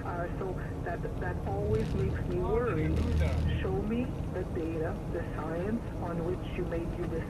So that always makes me worried. Show me the data, the science on which you made your decision.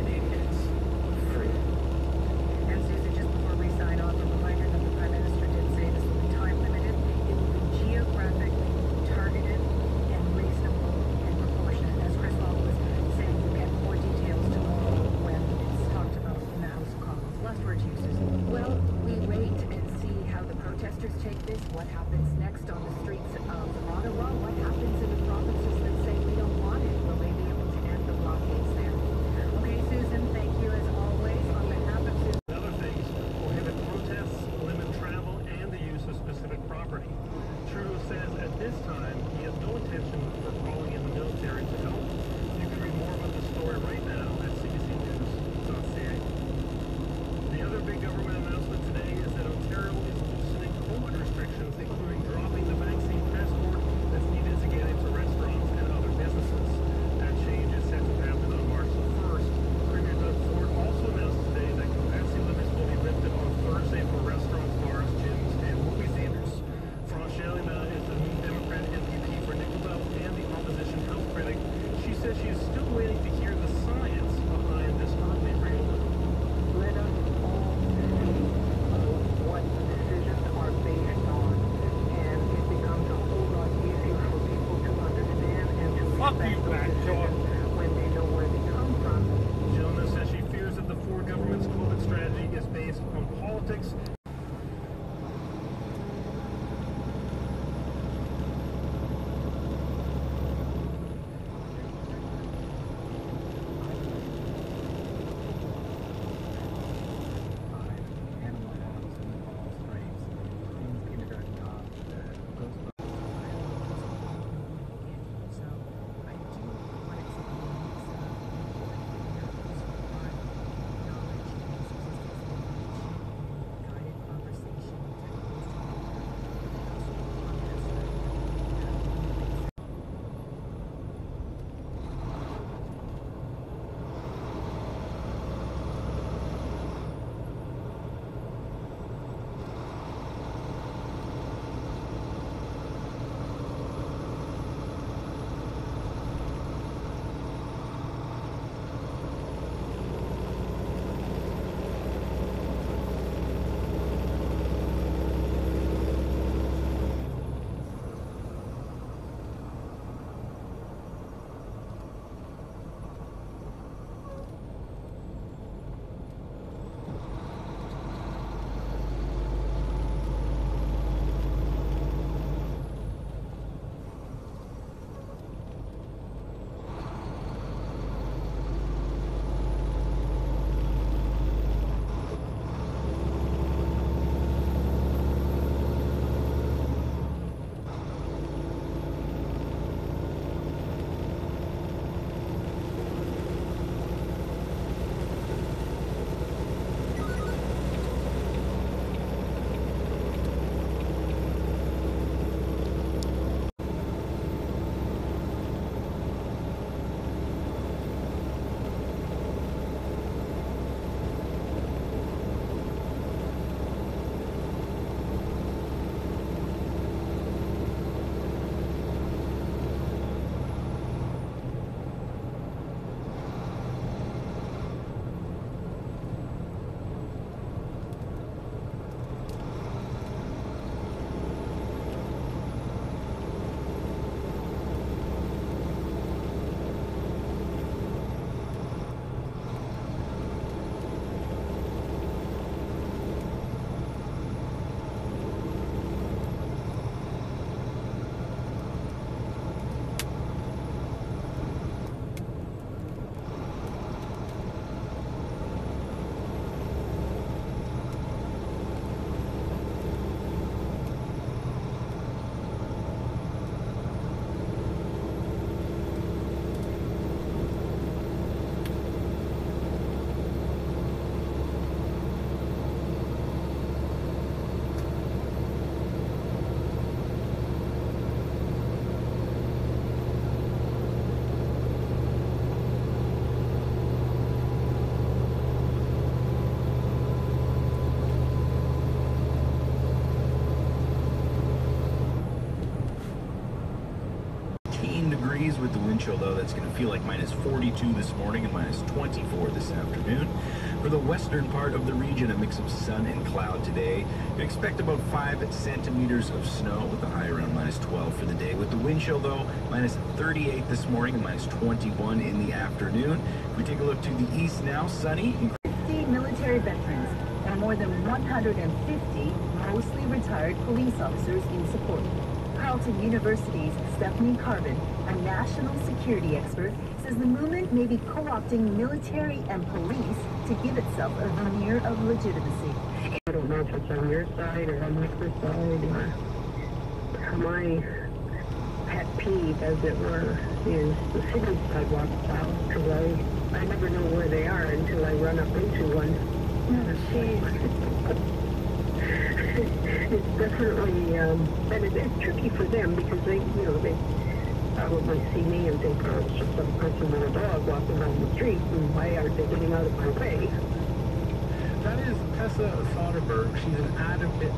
And Susan, just before we sign off, a reminder that the Prime Minister did say this will be time limited. It will be geographically targeted and reasonable and proportionate. As Criswell was saying, we'll get more details tomorrow when it's talked about in the House of Commons. Last word to you, Susan. Well, we wait and see how the protesters take this, what happens next on the streets of Ottawa, what happens in the provinces that say we don't want it. Will they be able to end the blockades there? Okay, Susan, thank you as always. On behalf of Susan. Other things prohibit protests, limit travel, and the use of specific property. Trudeau says at this time he has no intention for calling in the military to help. You can read more about the story right now at cbcnews.ca. The other big government announcement today is that Ontario is loosening COVID restrictions, including dropping the vaccine passport that's needed to get into restaurants and other businesses. That change is set to happen on March the 1st. Premier Doug Ford also announced today that capacity limits will be lifted on Thursday for restaurants, bars, gyms, and movie theaters. France Shalina is the new Democrat MPP for Nickel Belt and the opposition health critic. She says she is still waiting to hear the science behind this early reopening. Let us all see what decisions are based on, and it becomes a whole lot easier for people to understand and to respect those decisions when they know where they come from. Shalina says she fears that the Ford government's COVID strategy is based on politics. So I do want to with the wind chill, though, that's going to feel like minus 42 this morning and minus 24 this afternoon. For the western part of the region, a mix of sun and cloud today. You can expect about 5 centimeters of snow with a high around minus 12 for the day. With the wind chill, though, minus 38 this morning and minus 21 in the afternoon. If we take a look to the east now, sunny. 50 military veterans and more than 150 mostly retired police officers in support. Carleton University's Stephanie Carbon, a national security expert, says the movement may be co-opting military and police to give itself a veneer of legitimacy. I don't know if it's on your side or on my side, or my pet peeve, as it were, is the city sidewalk plow, because I never know where they are until I run up into one. It's definitely, and it's tricky for them because they probably see me and think, oh, it's just some person with a dog walking down the street, and why aren't they getting out of my way? That is Tessa Soderberg. She's an advocate.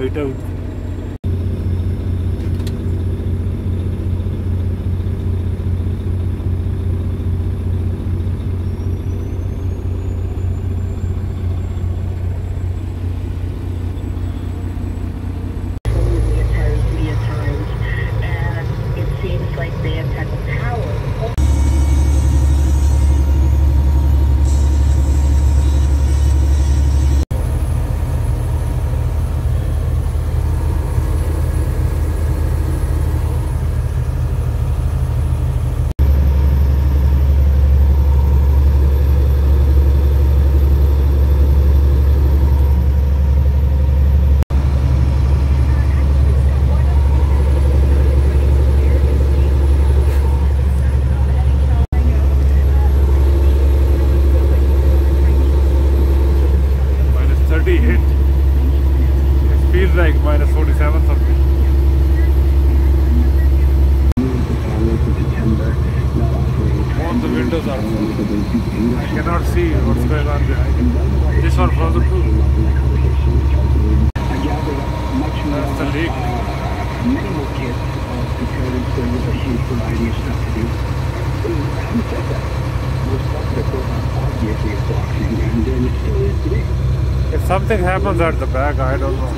white out. Like minus 47 something. All the windows are full. I cannot see what's going on behind. This one frozen too. That's the lake. Minimal kit because there was a huge variety of stuff to do. Having said that, most stuff that goes on obviously is boxing, and it still is today. If something happens at the back, I don't know.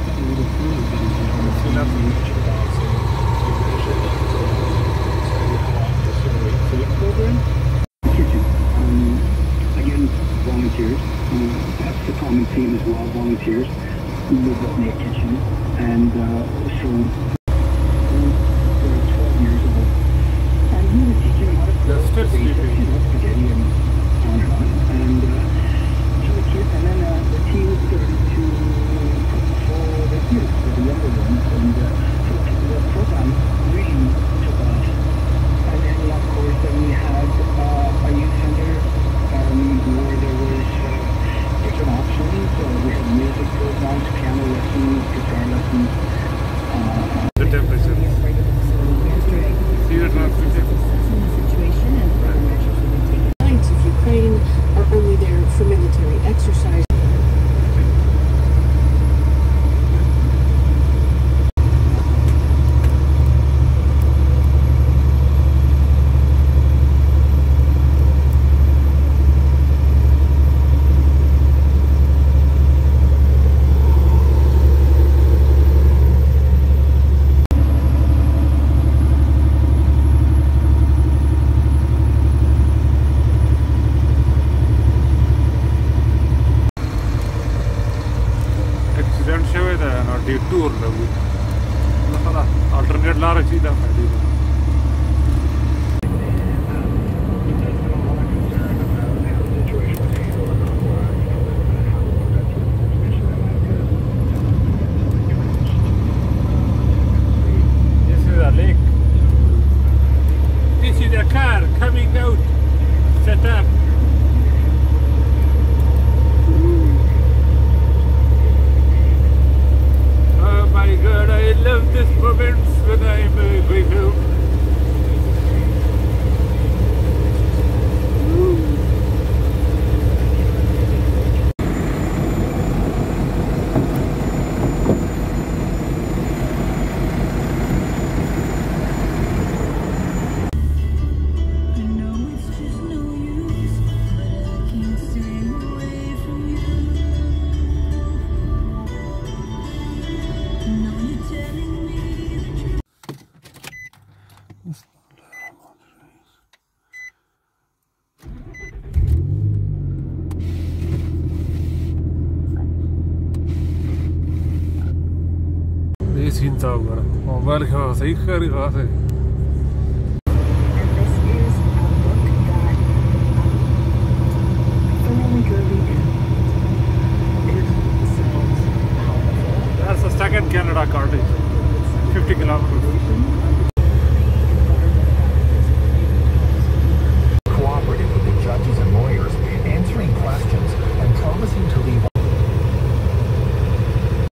Again, volunteers. That's the common theme as well. Volunteers live up near kitchen, and so they're 12 years old, and we were teaching them how to They're still sleeping. Spaghetti and on, and so the kids, and then the team started to for the kids, for the younger ones, and so the program really took off. And then, of course, then we had a youth center where there was different options. We had music programs, piano lessons, guitar lessons. The temperature. See the situation and other measures will be taken. Lines of Ukraine are only there for military exercise. Tour alternate ला रखी था This is a lake. This is a car coming out. Set up. My God, I love this moment when I'm going home. ये scene था mobile सही कर